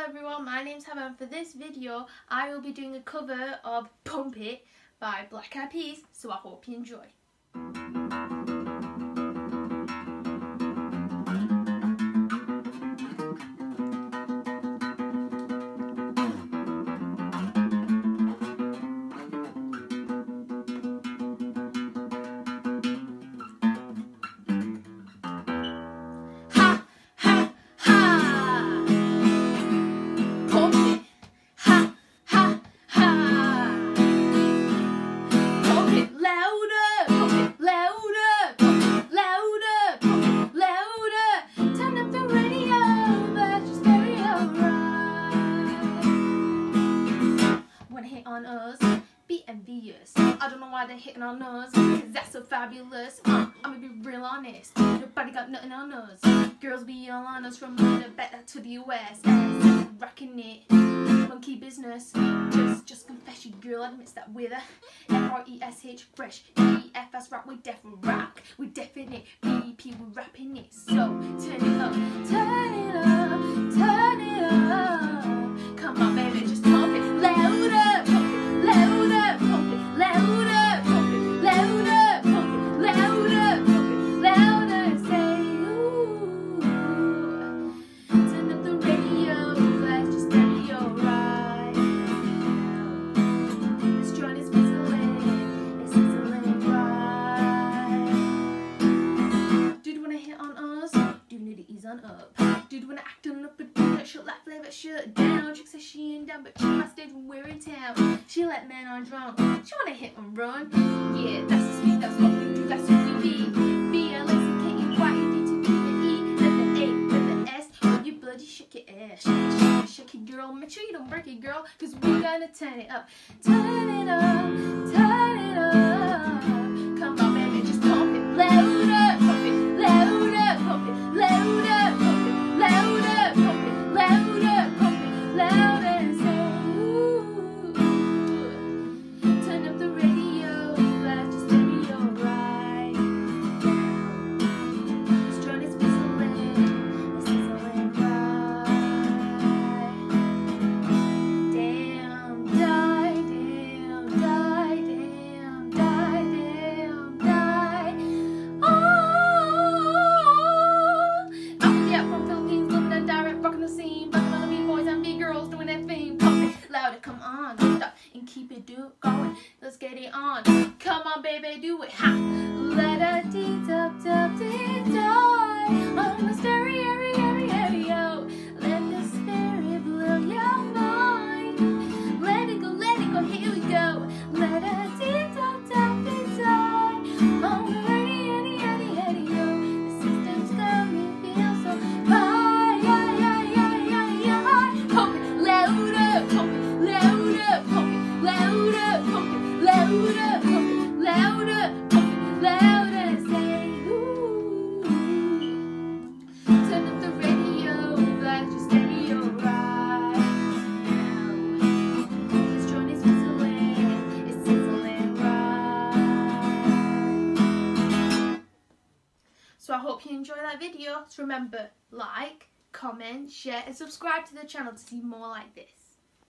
everyone, my name's Heather and for this video I will be doing a cover of Pump It by Black Eyed Peas, so I hope you enjoy. On us, be envious. I don't know why they're hitting on us, cause that's so fabulous. I'ma be real honest, nobody got nothing on us. Girls be all on us from the better to the US. Rocking it, monkey business. Just confess your girl admits that with a F-R-E-S-H, fresh E-F-S rock, we def rock. We definite B-P, we rapping it. So turn it up, turn it up, turn it up. Come on baby, just pump it louder. Up. Dude, when I acting up a dude that shut like flavor shut down. Chick says she ain't down, but she my stage when we're in town. She let men on drunk. She wanna hit and run. Yeah, that's the speed, that's what we do, that's who we be. B-L-A-C-K-E-Y-E-D-T-P-E. Let the A, let the S, when you bloody shake your ass. Shake it, girl. Make sure you don't break it, girl, cause we're gonna turn it up. Turn it up, turn it up. Come on, baby, just pump it louder, pump it louder, pump it louder. Come on, stop and keep it going. Let's get it on. Come on, baby, do it. Ha! Let a dee dub dub dee die on the stereo. Let the spirit blow your mind. Let it go, here we go. Let a dee dub dub dee die on the radio. The system's got me feel so high. Pump it louder, pump it. Louder, pump it, louder, pump it, louder, pump it, louder, pump it, louder, and say, ooh. Turn up the radio, like your stereo right now. This joint is sizzling, it's sizzling right. So I hope you enjoy that video. So remember, like, comment, share, and subscribe to the channel to see more like this.